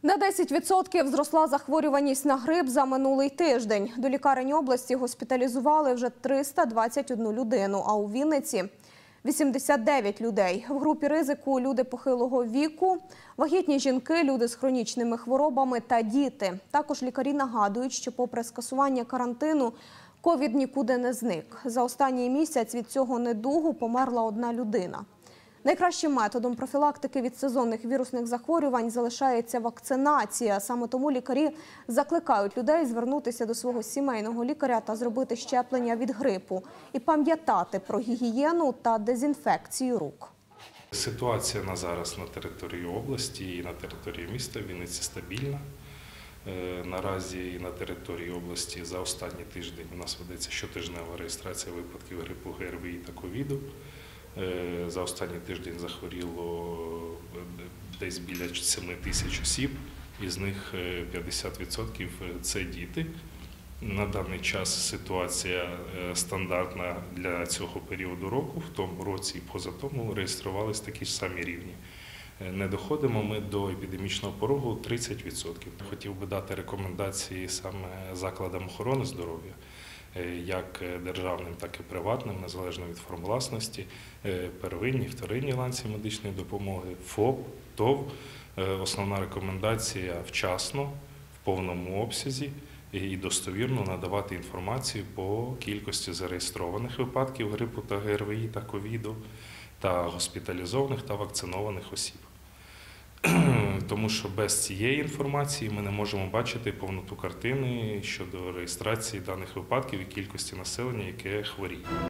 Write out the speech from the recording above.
На 10% зросла захворюваність на грип за минулий тиждень. До лікарень області госпіталізували вже 321 людину, а у Вінниці – 89 людей. В групі ризику – люди похилого віку, вагітні жінки, люди з хронічними хворобами та діти. Також лікарі нагадують, що попри скасування карантину, ковід нікуди не зник. За останній місяць від цього недугу померла одна людина. Найкращим методом профілактики від сезонних вірусних захворювань залишається вакцинація. Саме тому лікарі закликають людей звернутися до свого сімейного лікаря та зробити щеплення від грипу. І пам'ятати про гігієну та дезінфекцію рук. Ситуація на зараз на території області і на території міста Вінниці стабільна. Наразі на території області за останній тиждень у нас ведеться щотижнева реєстрація випадків грипу, ГРВІ та ковіду. За останній тиждень захворіло десь біля 7 тисяч осіб, із них 50% – це діти. На даний час ситуація стандартна для цього періоду року, в тому році і поза тому реєструвалися такі ж самі рівні. Не доходимо ми до епідемічного порогу 30%. Хотів би дати рекомендації саме закладам охорони здоров'я, як державним, так і приватним, незалежно від форм власності, первинні, вторинні ланці медичної допомоги, ФОП, ТОВ. Основна рекомендація – вчасно, в повному обсязі і достовірно надавати інформацію по кількості зареєстрованих випадків грипу та ГРВІ та ковіду, та госпіталізованих та вакцинованих осіб. Тому що без цієї інформації ми не можемо бачити повноту картини щодо реєстрації даних випадків і кількості населення, яке хворіє.